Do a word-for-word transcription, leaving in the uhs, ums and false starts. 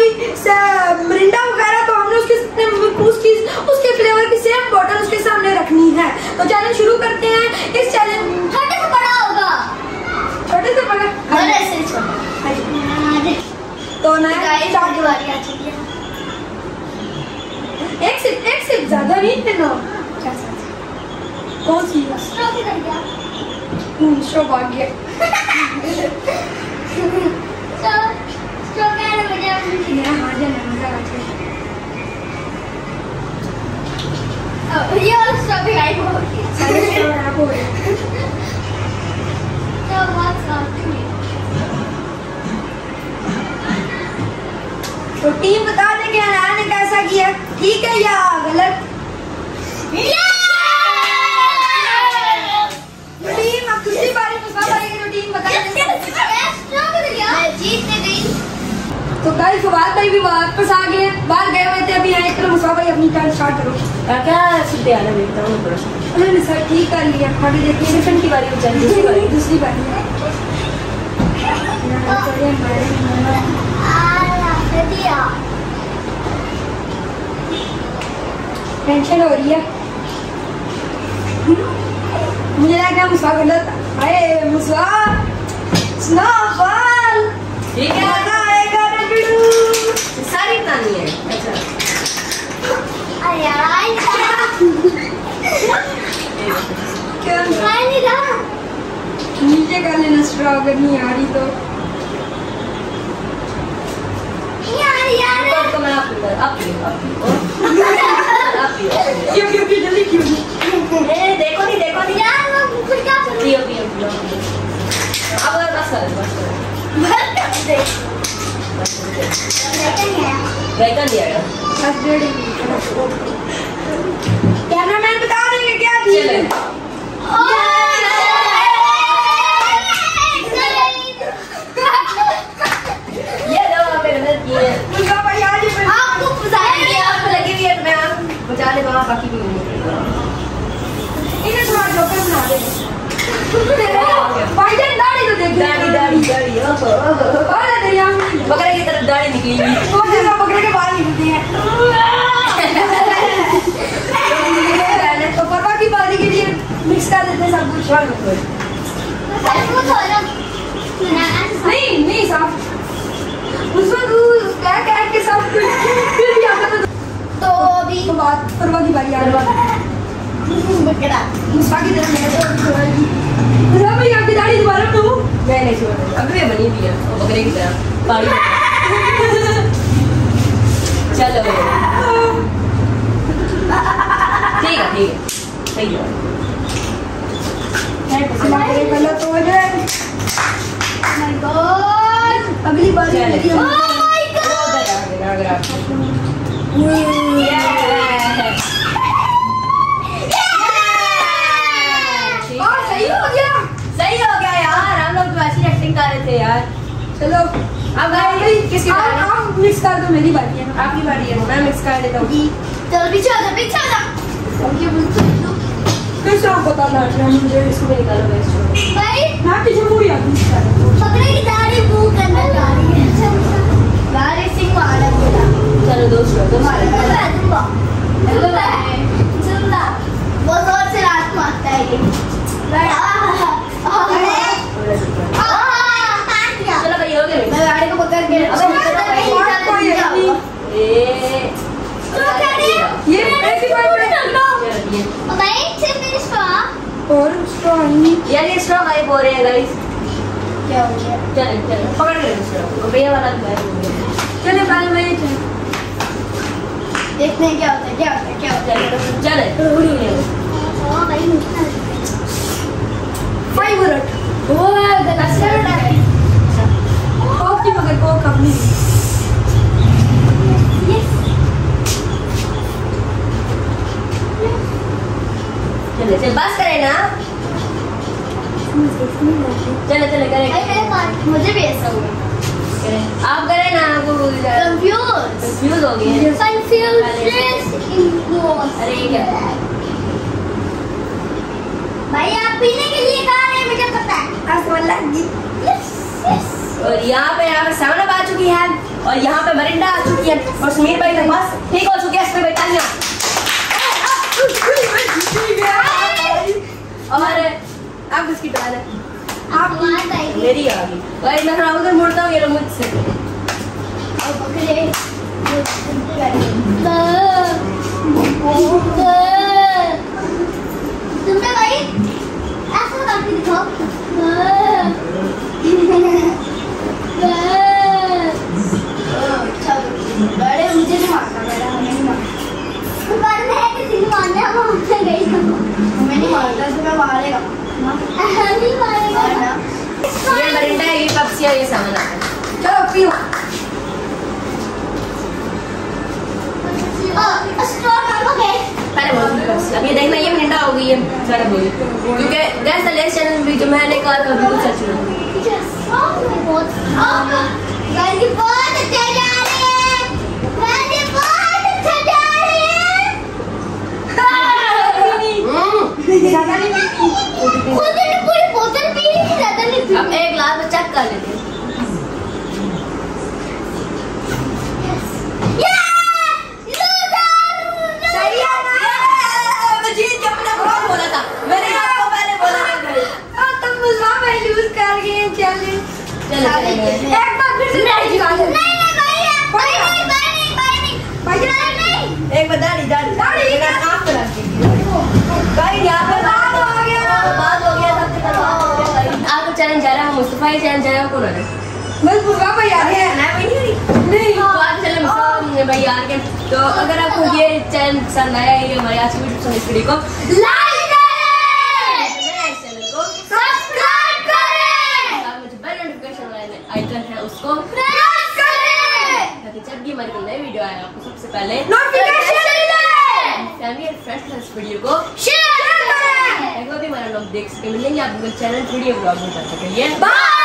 कोई मिरिंडा वगैरह, तो हमने उसके उसकी उसके फ्लेवर की सेम बोतल उसके सामने रखनी है। तो चैलेंज शुरू करते हैं। इस चैलेंज छोटे से बड़ा होगा, छोटे से बड़ा बड़े से छोटा। तो ना चार बारी आ चुकी है। एक सिप एक सिप ज्यादा नहीं देना। कौन सी स्ट्रॉ किधर गया? स्ट्रॉ भाग गया। स्ट्रॉ स्ट्रॉ क्या है मुझे अपनी मैं हां जाने मजा आता है। ये वाला स्ट्रॉ भी गायब हो गया। सारे स्ट्रॉ खराब हो गए। तो व्हाट्स नॉट मी? तो टीम बता दे कि अनाया ने कैसा किया, ठीक है या गलत? टीम अब दूसरी बारी मुसाफा की टीम बता दे। मैं जीतने गई। तो गाइस फवाद भाई भी वापस आ गए, बाहर गए हुए थे, अभी आए। चलो मुसाफा भाई अपनी टर्न स्टार्ट करो। क्या सीधे आना देखता हूँ थोड़ा सा। उन्होंने सर ठीक कर लिया। अभी देखिए सेकंड की बारी में चल दूसरी बारी दूसरी बारी टेंशन हो रही है। मुझे लगा मुसा गलत। अरे मुसा स्नोफॉल ठीक है। मजा आएगा रे बिडू। सारी इतना नहीं है। अच्छा अरे यार क्या नहीं रहा। नीचे कर लेना स्ट्रॉ अगर नहीं आ रही तो। यार यार तो मैं आप पीऊंगा, आप पियो, आप पियो, आप पियो। क्यों क्यों क्यों जल्दी क्यों? ए, देखो नहीं देखो नहीं। यार मैं कुछ क्या करूं? पियो पियो पियो पियो। अब बस कर बस कर बस कर दे। बस कर। लेकिन है गैका लिया है। बस डेढ़ कैमरामैन बता देंगे क्या थी? चले ये लो आपने गलत किए। मुसा भाई आज ही मैं आपको ये आपको लगी हुई है तो मैं आप बचा ले वहाँ बाकी भी नहीं। इन्हें थोड़ा जोकर बना दे। भाईजान दाढ़ी तो देख। दाढ़ी दाढ़ी दाढ़ी ओहो ओहो। और दरिया में बकरे की तरफ दाढ़ी निकली हुई। वो जगह पकड़ के बाहर निकलती है। तो परवा की बारी के लिए मिक्स कर देते हैं सब कुछ। वो थोड़ा नहीं नहीं साफ उसमें तू क्या क्या के साथ फिर भी आता तो तो अभी तो बात परवा की बारी आ रही है। बकरा मुस्का की तरह मैं तो मुझे भाई आपकी दाढ़ी दोबारा तो मैं नहीं छोड़ अभी मैं बनी हुई है वो बकरे की तरह पानी चलो ठीक है ठीक है सही है हमारे गलत हो जाए। माय गॉड अगली बारी चले। मेरी ओह माय गॉड अगर आप और सही हो गया। सही हो गया यार हम लोग तो ऐसी एक्टिंग कर रहे थे यार। चलो अब भाई किसकी बारी है? आप मिक्स कर दो। मेरी बारी है ना। आपकी बारी है मैं मिक्स कर देता हूँ। चल पीछे आ जा पीछे आ जा ओके बोलते कैसे आप बता रहे हैं मुझे? इसको निकालो मैं इसको भाई मैं पीछे मुड़ी आती हूँ। बकरे की दाढ़ी मूव करना चाह रही है दाढ़ी सिंह मारा बोला चलो दोस्तों मैं दोस्तों दूंगा दूंगा दूंगा वो जोर से रात मारता है ये बड़ा चलो भाई हो गए मैं गाड़ी को पकड़ के अब मैं ए ये ऐसी बात है। भाई सिर्फ मेरी स्ट्रॉ और उसको आनी यार ये स्ट्रॉ गायब हो रहे हैं गाइस। क्या हो गया चलो चलो पकड़ ले स्ट्रॉ को भैया वाला गायब हो गया। चले पहले मैं ये चल देखते हैं क्या होता है क्या होता है क्या होता है चले उड़ी उड़ी ओ भाई फेवरेट ओ गलत है कोक की मगर कोक अपनी यस चले चल बस करे ना चले चले करे भाई मेरे पास मुझे भी ऐसा हुआ करे आप करे ना वो कंफ्यूज कंफ्यूज हो गए कंफ्यूज अरे ये क्या भाई आप पीने के लिए कहा रहे हैं मुझे पता है आसमान लग गई। यस यस और यहाँ पे यहाँ पे सेवन अप आ चुकी है और यहाँ पे मरिंडा आ चुकी है और समीर भाई के पास ठीक हो चुकी है। इसमें बैठाइए और अब इसकी टर्न है। आप मेरी आ गई भाई, मैं खड़ा होकर मुड़ता हूँ, ये लो मुझसे। तुमने भाई ऐसा करके दिखाओ। अरे मुझे नहीं मारता, मेरा नहीं मारता। मारना है किसी को मारना है, वो हमसे गई तो मैं नहीं मारता, तुम्हें मारेगा। नहीं मारेगा। ये मरिंडा है, ये पेप्सी है, ये सामान आता है। चलो पियो। पहले बोल पेप्सी, अब ये देखना ये मरिंडा हो गई है। सारा बोली क्योंकि दैट्स द लेस चैनल भी जो मैंने कहा था अभी कुछ सच में। बहुत गाड़ी बहुत अच्छा जा रही है, गाड़ी बहुत अच्छा जा रही है। ज्यादा नहीं पीती। खुद ने पूरी बोतल पी ली, ज्यादा नहीं पी। अब एक ग्लास में चेक कर लेते हैं। सही है ना? मैं जीत के अपने बहुत बोला था, मैंने आपको पहले बोला था। तुम मुझे मैं लूज कर गए चैलेंज। चलो चलो एक बार फिर से नहीं नहीं नहीं भाई भाई नहीं भाई नहीं भाई नहीं भाई नहीं। एक बार दाढ़ी दाढ़ी दाढ़ी मेरा काम करा दीजिए भाई। यहाँ पे बात हो गया। बात हो गया, सबसे बर्बाद हो गया भाई। आपको चैलेंज जा रहा है, मुस्तफा ही चैलेंज जाएगा कौन है? बस मुर्गा भाई आ गया। मैं वही नहीं नहीं तो आज चले मुस्तफा भाई यार के। तो अगर आपको ये चैलेंज पसंद आया है, ये हमारी आज की वीडियो इस वीडियो को लाइक करें, मेरे चैनल को सब्सक्राइब करें, साथ में जो बेल नोटिफिकेशन वाला आइकन है उसको प्रेस करें ताकि जब भी हमारी कोई नई वीडियो आए आपको सबसे पहले नोटिफिकेशन मिले। फैमिली एंड फ्रेंड्स इस वीडियो को शेयर करें। एक बार भी हमारा लोग देख सके मिलेंगे आप चैनल वीडियो ब्लॉग में कर सकेंगे। बाय।